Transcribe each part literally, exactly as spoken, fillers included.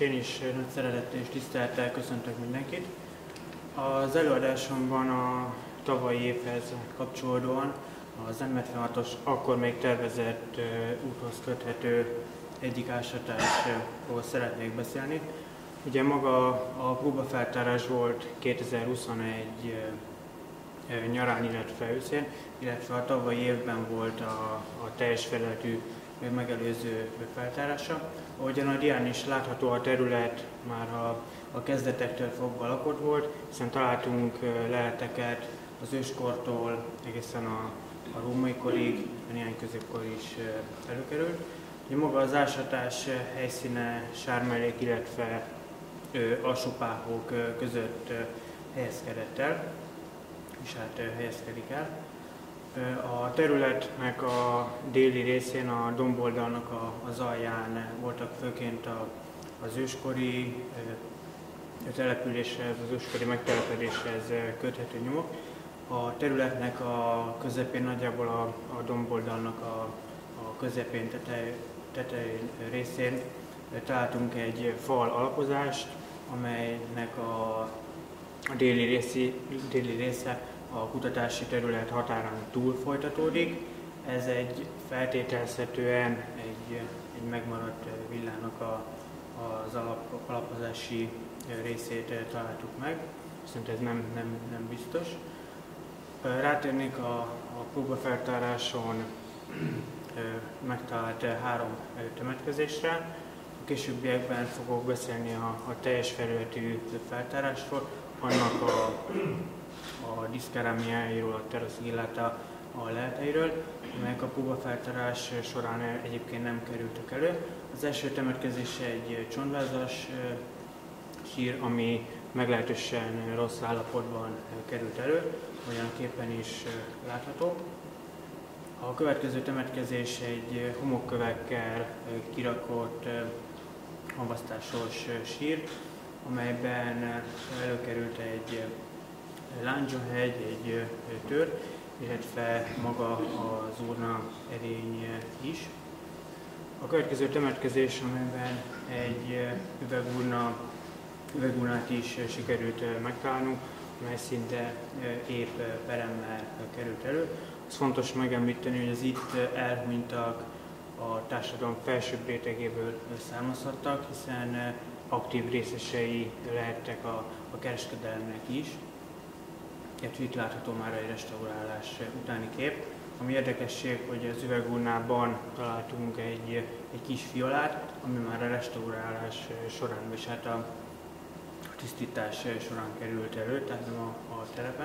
én is nagy szeretettel és tisztelettel köszöntök mindenkit. Az előadásomban a tavalyi évhez kapcsolódóan az M hetvenhatos akkor még tervezett úthoz köthető egyik ásatásról szeretnék beszélni. Ugye maga a próbafeltárás volt kétezer-huszonegy nyarán, illetve őszén, illetve a tavalyi évben volt a, a teljes felületű megelőző feltárása. Ahogyan a dián is látható, a terület már a, a kezdetektől fogva lakott volt, hiszen találtunk leleteket az őskortól egészen a, a római korig, néhány középkor is előkerült. Ugye maga az ásatás helyszíne sármellék, illetve alsópáhok között helyezkedett el, és hát helyezkedik el. A területnek a déli részén, a domboldalnak a, az alján voltak főként a, az őskori településhez, az őskori megtelepedéshez köthető nyomok. A területnek a közepén, nagyjából a, a domboldalnak a, a közepén, tetej, tetej részén találtunk egy fal alapozást, amelynek a, a déli, részi, déli része a kutatási terület határán túl folytatódik. Ez egy feltételezhetően egy, egy megmaradt villának a, az alap, alapozási részét találtuk meg, viszont ez nem, nem, nem biztos. Rátérnék a, a próbafeltáráson megtalált három temetkezésre. A későbbiekben fogok beszélni a, a teljes felületű feltárásról, annak a, a diszkerámiáiról, a teraszigilláta a leleteiről, amelyek a próbafeltárás során egyébként nem kerültek elő. Az első temetkezés egy csontvázas sír, ami meglehetősen rossz állapotban került elő, olyan a képen is látható. A következő temetkezés egy homokkövekkel kirakott hamvasztásos sír, amelyben előkerült egy lándzsahegy, egy tör, illetve maga az urna erény is. A következő temetkezés, amelyben egy üvegurna, üvegurnát is sikerült megtalálnunk, amely szinte épp peremmel került elő. Ez fontos megemlíteni, hogy az itt elhunytak a társadalom felsőbb rétegéből származhattak, hiszen aktív részesei lehettek a, a kereskedelemnek is. Itt látható már egy restaurálás utáni kép. Ami érdekesség, hogy az üvegurnában találtunk egy, egy kis fiolát, ami már a restaurálás során, és hát a tisztítás során került elő, tehát nem a, a telepen.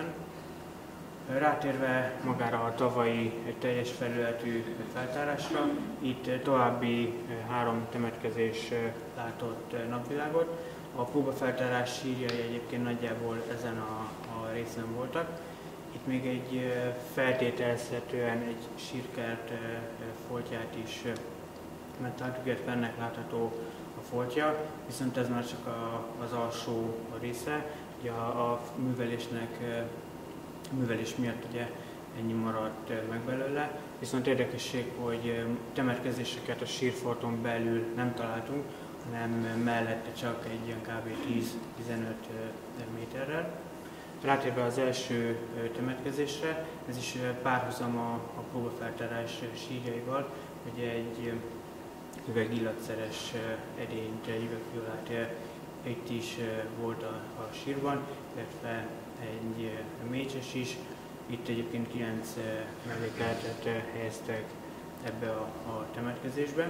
Rátérve magára a tavalyi teljes felületű feltárásra, itt további három temetkezés látott napvilágot. A próbafeltárás sírjai egyébként nagyjából ezen a, a részen voltak. Itt még egy feltételezhetően egy sírkert foltját is megtaláltuk, illetve ennek látható a foltja, viszont ez már csak a, az alsó része. Ugye a, a művelésnek A művelés miatt ugye ennyi maradt meg belőle, viszont érdekesség, hogy temetkezéseket a sírfolton belül nem találtunk, hanem mellette csak egy ilyen kb. tíz-tizenöt méterrel. Rátérve az első temetkezésre, ez is párhuzam a, a próbafeltárás sírjaival, hogy egy üvegillatszeres edényt, üvegfiolát itt is volt a, a sírban, illetve egy mécses is. Itt egyébként kilenc mellékletet helyeztek ebbe a, a temetkezésbe.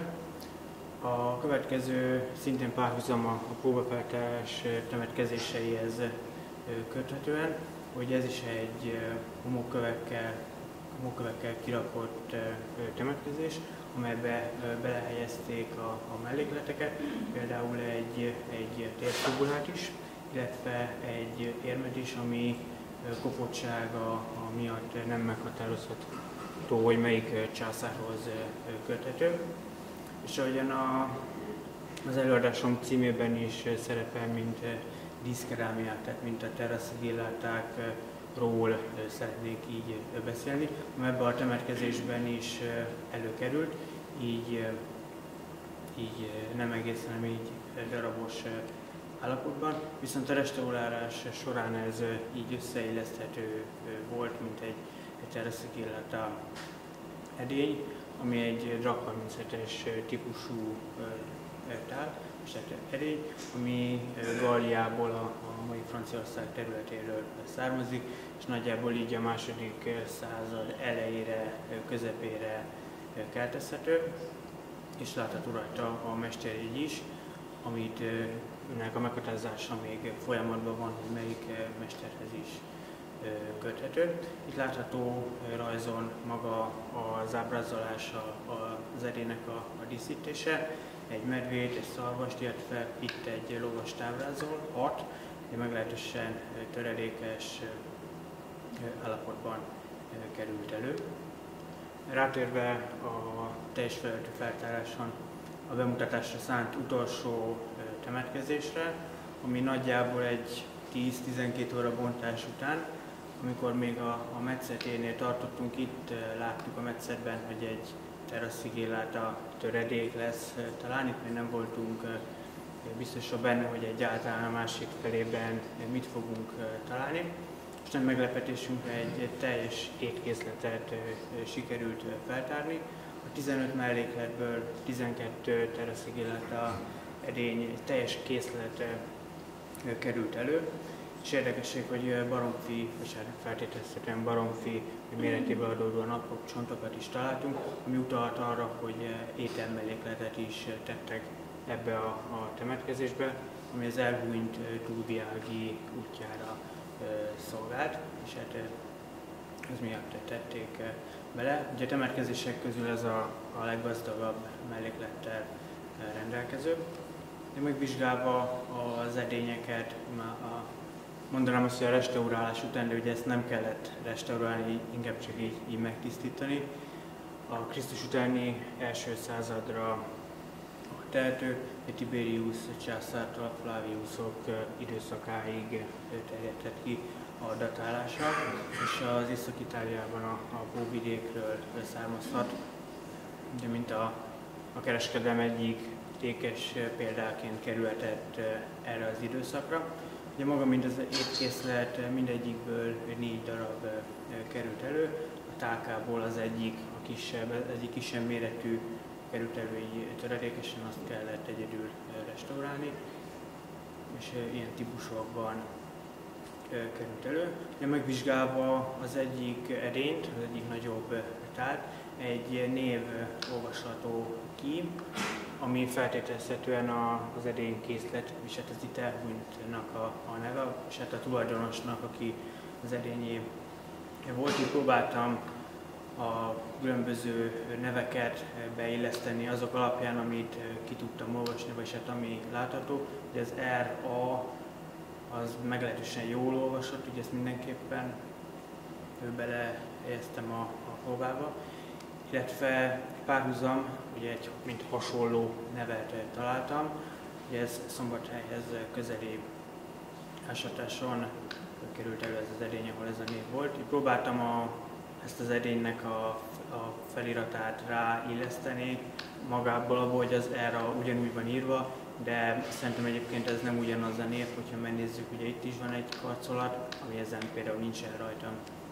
A következő szintén párhuzam a próbafeltárás temetkezéseihez köthetően, hogy ez is egy homokkövekkel, homokkövekkel kirakott temetkezés, amelybe belehelyezték a, a mellékleteket, például egy, egy térfibulát is, illetve egy érmet is, ami kopottsága miatt nem meghatározható, hogy melyik császárhoz köthető. És ahogyan a, az előadásom címében is szerepel, mint díszkerámiák, tehát mint a teraszigillátákról szeretnék így beszélni, ami ebben a temetkezésben is előkerült, így, így nem egészen, hanem így darabos állapotban, viszont a restaurálás során ez így összeilleszthető volt, mint egy, egy teraszigillata edény, ami egy drak harminchetes típusú tál, és edény, ami Galliából, a, a mai Franciaország területéről származik, és nagyjából így a második század elejére, közepére keltezhető, és látható rajta a mesterjegy is, amit ennek a meghatározása még folyamatban van, hogy melyik mesterhez is köthető. Itt látható rajzon maga az ábrázolása az edénynek a, a díszítése, egy medvét, egy szarvast, illetve itt egy lovast ábrázol, hat, egy meglehetősen töredékes állapotban került elő. Rátérve a teljes felületű feltáráson a bemutatásra szánt utolsó temetkezésre, ami nagyjából egy tíz-tizenkét óra bontás után, amikor még a, a metszeténél tartottunk, itt láttuk a metszetben, hogy egy teraszigillata töredék lesz talán, itt még nem voltunk biztosak benne, hogy egyáltalán a másik felében mit fogunk találni. És nagy meglepetésünkre egy, egy teljes étkészletet sikerült feltárni. A tizenöt mellékletből tizenkettő teraszigillata edény, egy teljes készlet került elő. És érdekesség, hogy baromfi, vagy feltételezhetően baromfi méretéből adódóan apró csontokat is találtunk, ami utalt arra, hogy ételmellékletet is tettek ebbe a, a temetkezésbe, ami az elhunyt túlvilági útjára szolgált, és hát ez miatt tették bele. Ugye a temetkezések közül ez a, a leggazdagabb melléklettel rendelkező. De megvizsgálva az edényeket, a, mondanám azt, hogy a restaurálás után, de ugye ezt nem kellett restaurálni, inkább csak így, így megtisztítani. A Krisztus utáni első századra tehető, a Tiberius császártól a Flaviusok időszakáig terjedhet ki a datálása, és az Észak-Itáliában a, a Póvidékről származhat, de mint a, a kereskedelem egyik tékes példáként kerülhetett erre az időszakra. Ugye maga mind az étkészlet mindegyikből négy darab került elő, a tálkából az egyik, a kisebb, egyik kisebb méretű került elő, így töredékesen, azt kellett egyedül restaurálni, és ilyen típusokban került elő. De megvizsgálva az egyik edényt, az egyik nagyobb tált, egy név olvasható ki, ami feltételezhetően az edénykészlet, és hát az itt elhunytnak a, a neve, és hát a tulajdonosnak, aki az edényé volt. Így próbáltam a különböző neveket beilleszteni azok alapján, amit ki tudtam olvasni, vagy hát ami látható. Ugye az er á az meglehetősen jól olvasott, ugye ezt mindenképpen belehelyeztem a, a próbába, illetve párhuzam, ugye egy mint hasonló nevet találtam, ugye ez Szombathelyhez közeli ásatáson került elő ez az edény, ahol ez a név volt. Így próbáltam a, ezt az edénynek a, a feliratát ráilleszteni magából, abból, hogy az erre ugyanúgy van írva, de szerintem egyébként ez nem ugyanaz a név, hogyha megnézzük, ugye itt is van egy karcolat, ami ezen például nincsen rajta.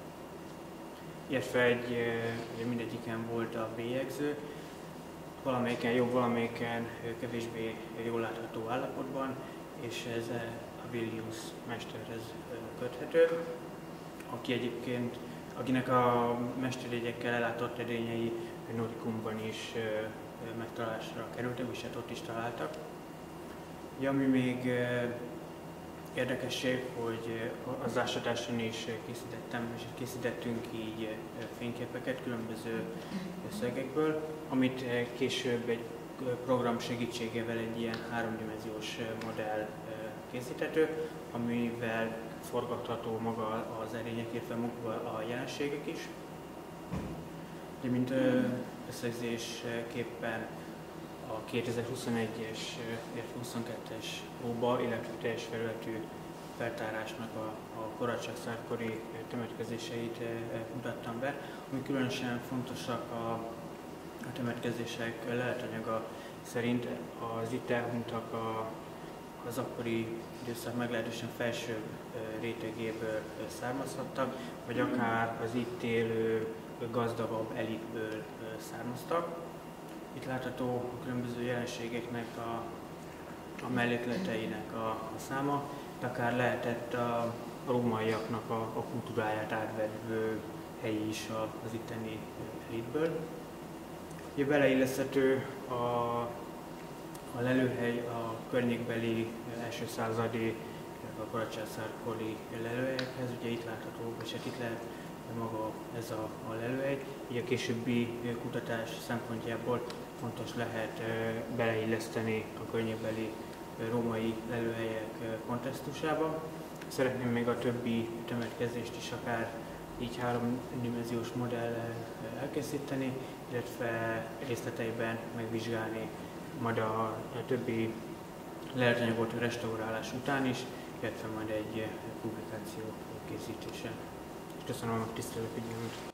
Illetve egy, mindegyiken volt a bélyegző, valamelyiken jobb, valamelyiken kevésbé jól látható állapotban, és ez a Vilnius mesterhez köthető, aki egyébként, akinek a mesterjegyekkel ellátott edényei Noricumban is megtalálásra kerültek, és hát ott is találtak. Ja, ami még érdekesség, hogy az ásatáson is készítettem, és készítettünk így fényképeket különböző szögekből, amit később egy program segítségével egy ilyen háromdimenziós modell készíthető, amivel forgatható maga az edények, illetve maga a jelenségek is. De mint összegzésképpen a kétezer-huszonegyes, illetve huszonkettes próba, illetve teljes felületű feltárásnak a, a koracsakszárkori temetkezéseit mutattam be, ami különösen fontosak a, a temetkezések leletanyaga szerint az itt elhunytak a, az akkori időszak meglehetősen felső rétegéből származhattak, vagy akár az itt élő gazdagabb elitből származtak. Itt látható a különböző jelenségeknek a, a mellékleteinek a, a száma, de akár lehetett a, a rómaiaknak a, a kultúráját átvevő helyi is az itteni elitből. Ugye beleilleszthető a, a lelőhely a környékbeli első századi, a koracsászárkori lelőhelyekhez. Ugye itt látható, és hát itt lehet maga ez a, a lelőhely. Így a későbbi kutatás szempontjából fontos lehet beleilleszteni a környékbeli római lelőhelyek kontextusába. Szeretném még a többi temetkezést is akár így háromdimenziós modellel elkészíteni, illetve részleteiben megvizsgálni majd a, a többi leletanyagot restaurálás után is, illetve majd egy publikáció készítése. Köszönöm a tisztelő figyelmet!